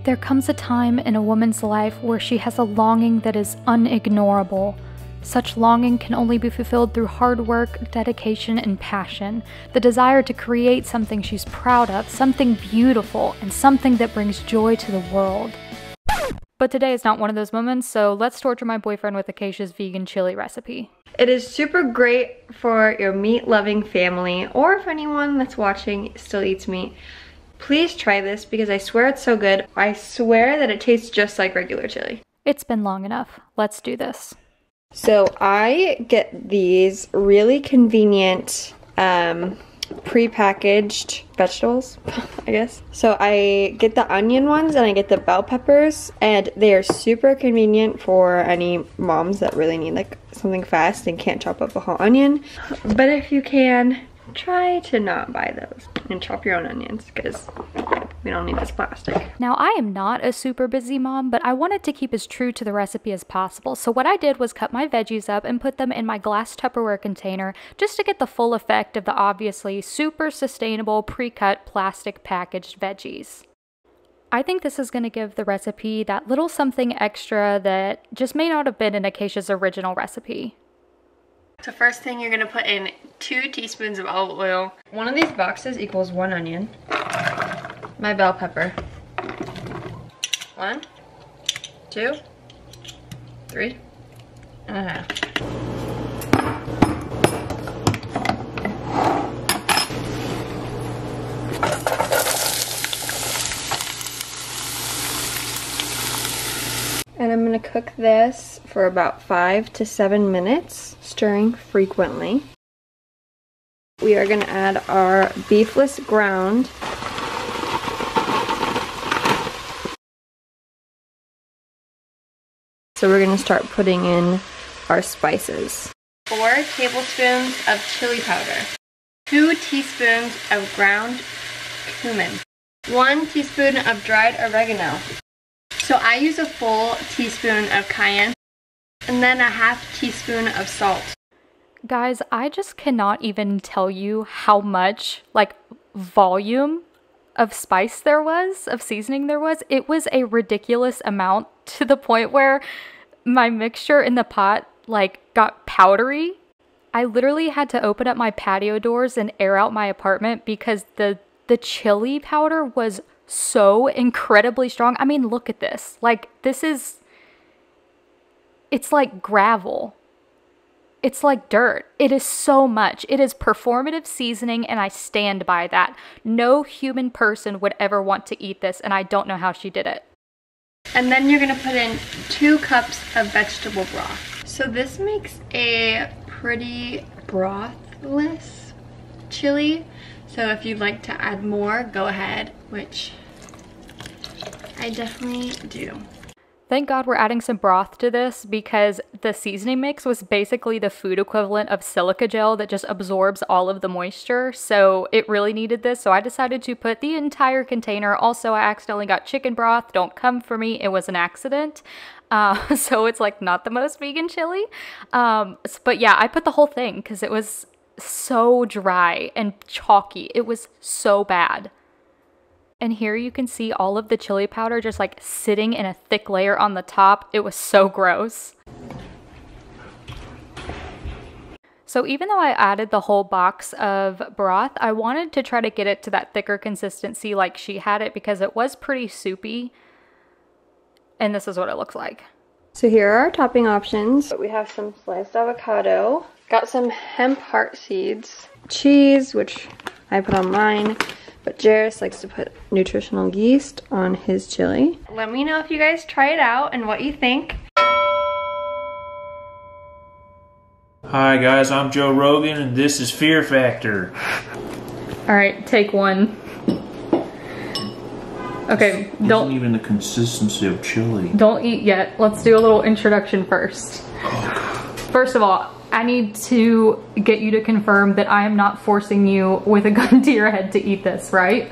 There comes a time in a woman's life where she has a longing that is unignorable. Such longing can only be fulfilled through hard work, dedication, and passion. The desire to create something she's proud of, something beautiful, and something that brings joy to the world. But today is not one of those moments, so let's torture my boyfriend with Acacia's vegan chili recipe. It is super great for your meat-loving family, or if anyone that's watching still eats meat. Please try this because I swear it's so good. I swear that it tastes just like regular chili. It's been long enough. Let's do this. So I get these really convenient pre-packaged vegetables, I guess. So I get the onion ones and I get the bell peppers, and they are super convenient for any moms that really need like something fast and can't chop up a whole onion. But if you can, try to not buy those and chop your own onions because we don't need this plastic. Now, I am not a super busy mom, but I wanted to keep as true to the recipe as possible. So what I did was cut my veggies up and put them in my glass Tupperware container just to get the full effect of the obviously super sustainable pre-cut plastic packaged veggies. I think this is going to give the recipe that little something extra that just may not have been in Acacia's original recipe. So first thing, you're gonna put in 2 teaspoons of olive oil. One of these boxes equals 1 onion. My bell pepper. 1, 2, 3 and a half. And I'm gonna cook this for about 5 to 7 minutes, stirring frequently. We are gonna add our beefless ground. So we're gonna start putting in our spices. 4 tablespoons of chili powder. 2 teaspoons of ground cumin. 1 teaspoon of dried oregano. So I use a full teaspoon of cayenne and then a half teaspoon of salt. Guys, I just cannot even tell you how much, like, volume of spice there was, of seasoning there was. It was a ridiculous amount to the point where my mixture in the pot, like, got powdery. I literally had to open up my patio doors and air out my apartment because the chili powder was so incredibly strong. I mean, look at this. Like, it's like gravel. It's like dirt. It is so much. It is performative seasoning, and I stand by that. No human person would ever want to eat this, and I don't know how she did it. And then you're gonna put in 2 cups of vegetable broth. So this makes a pretty brothless chili. So if you'd like to add more, go ahead, which I definitely do. Thank God we're adding some broth to this because the seasoning mix was basically the food equivalent of silica gel that just absorbs all of the moisture. So it really needed this. So I decided to put the entire container. Also, I accidentally got chicken broth. Don't come for me. It was an accident. So it's like not the most vegan chili. But yeah, I put the whole thing because it was so dry and chalky. It was so bad. And here you can see all of the chili powder just like sitting in a thick layer on the top. It was so gross. So even though I added the whole box of broth, I wanted to try to get it to that thicker consistency like she had it because it was pretty soupy. And this is what it looks like. So here are our topping options. We have some sliced avocado, got some hemp heart seeds, cheese, which I put on mine, but Jairus likes to put nutritional yeast on his chili. Let me know if you guys try it out and what you think. Hi guys, I'm Joe Rogan and this is Fear Factor. All right, take one. Okay, Isn't even the consistency of chili. Don't eat yet. Let's do a little introduction first. First of all, I need to get you to confirm that I am not forcing you with a gun to your head to eat this, right?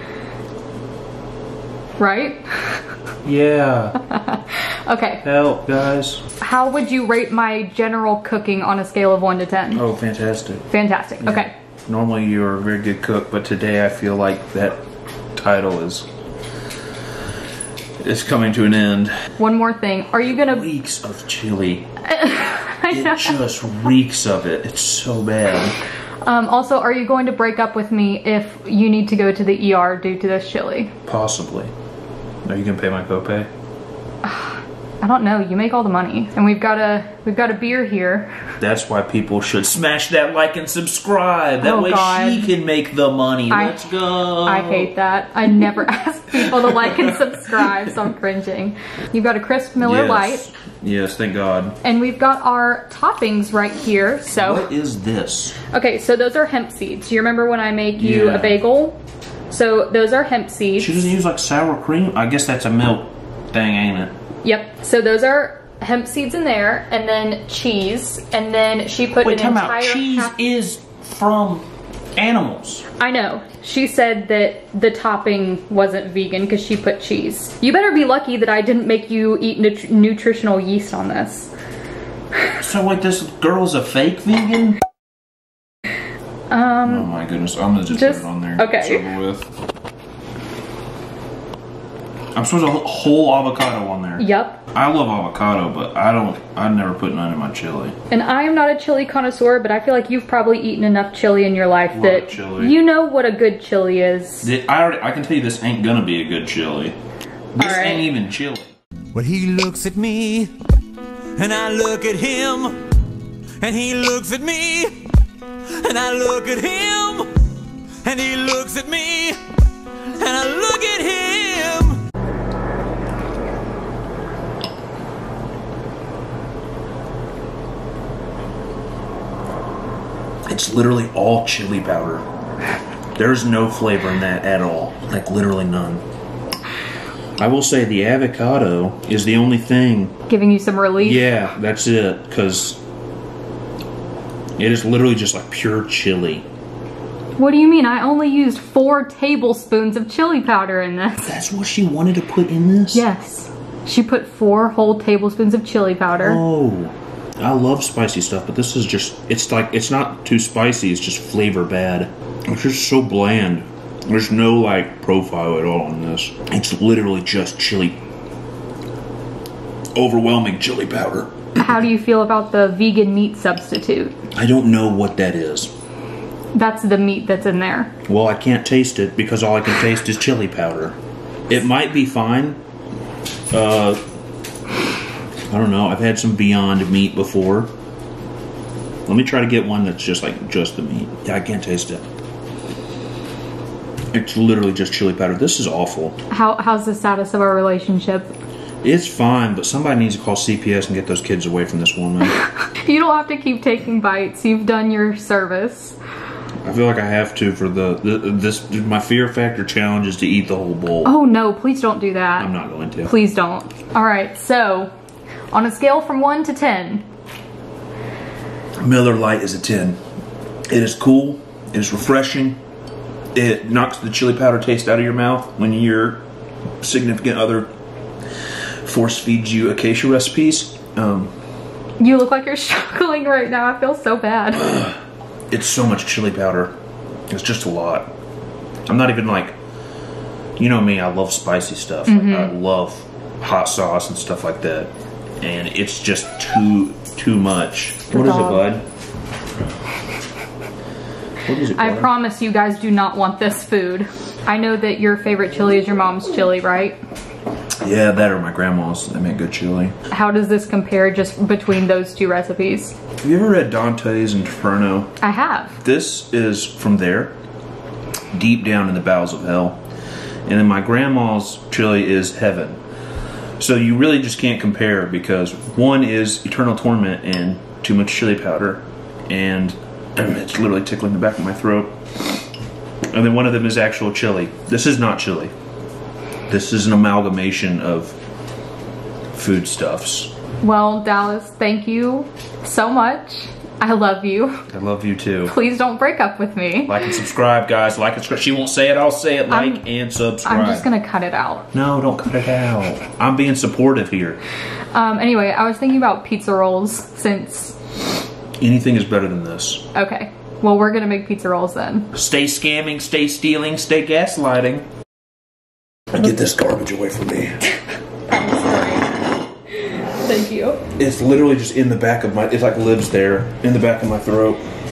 Right? Yeah. Okay. Help, guys. How would you rate my general cooking on a scale of 1 to 10? Oh, fantastic. Fantastic. Yeah. Okay. Normally you're a very good cook, but today I feel like that title is is coming to an end. One more thing. Are you gonna... Reeks of chili. It just reeks of it. It's so bad. Also, are you going to break up with me if you need to go to the ER due to this chili? Possibly. Are you gonna pay my copay? I don't know. You make all the money, and we've got a beer here. That's why people should smash that like and subscribe. That way she can make the money. Let's go. I hate that. I never ask people to like and subscribe, so I'm cringing. You've got a crisp Miller Lite. Yes, thank God. And we've got our toppings right here. So what is this? Okay, so those are hemp seeds. You remember when I make you a bagel? So those are hemp seeds. She doesn't use like sour cream? I guess that's a milk thing, ain't it? Yep. So those are hemp seeds in there, and then cheese, and then she put an entire cheese is from animals. I know. She said that the topping wasn't vegan because she put cheese. You better be lucky that I didn't make you eat nutritional yeast on this. So wait, this girl's a fake vegan? Oh my goodness, I'm gonna just put it on there. Okay. It's over with. I'm supposed to whole avocado on there. Yep. I love avocado, but I never put none in my chili. And I am not a chili connoisseur, but I feel like you've probably eaten enough chili in your life that you know what a good chili is. I can tell you this ain't gonna be a good chili. This ain't even chili. Well, he looks at me, and I look at him, and he looks at me, and I look at him, and he looks at me, and I look at him. It's literally all chili powder. There's no flavor in that at all. Like literally none. I will say the avocado is the only thing giving you some relief. Yeah, that's it. Because it is literally just like pure chili. What do you mean? I only used 4 tablespoons of chili powder in this. That's what she wanted to put in this? Yes. She put 4 whole tablespoons of chili powder. Oh. I love spicy stuff, but this is just, it's like, it's not too spicy, it's just flavor bad. It's just so bland. There's no like profile at all on this. It's literally just chili. Overwhelming chili powder. How do you feel about the vegan meat substitute? I don't know what that is. That's the meat that's in there. Well, I can't taste it because all I can taste is chili powder. It might be fine. I don't know. I've had some Beyond Meat before. Let me try to get one that's just like just the meat. Yeah, I can't taste it. It's literally just chili powder. This is awful. How's the status of our relationship? It's fine, but somebody needs to call CPS and get those kids away from this woman. You don't have to keep taking bites. You've done your service. I feel like I have to for my fear factor challenge is to eat the whole bowl. Oh no, please don't do that. I'm not going to. Please don't. Alright, so on a scale from 1 to 10. Miller Lite is a 10. It is cool. It is refreshing. It knocks the chili powder taste out of your mouth when your significant other force feeds you acacia recipes. You look like you're struggling right now. I feel so bad. It's so much chili powder. It's just a lot. I'm not even like, you know me, I love spicy stuff. Like, I love hot sauce and stuff like that. And it's just too much. What is it, bud? What is it, bud? I promise you guys do not want this food. I know that your favorite chili is your mom's chili, right? Yeah, that or my grandma's. They make good chili. How does this compare just between those 2 recipes? Have you ever read Dante's Inferno? I have. This is from there, deep down in the bowels of hell. And then my grandma's chili is heaven. So you really just can't compare because one is eternal torment and too much chili powder. And it's literally tickling the back of my throat. And then one of them is actual chili. This is not chili. This is an amalgamation of foodstuffs. Well, Dallas, thank you so much. I love you. I love you too. Please don't break up with me. Like and subscribe, guys. Like and subscribe. She won't say it, I'll say it. Like and subscribe. I'm just gonna cut it out. No, don't cut it out. I'm being supportive here. Anyway, I was thinking about pizza rolls since... Anything is better than this. Okay. Well, we're gonna make pizza rolls then. Stay scamming, stay stealing, stay gaslighting. Get this garbage away from me. I'm sorry. Thank you. It's literally just in the back of my, it's like lives there, in the back of my throat.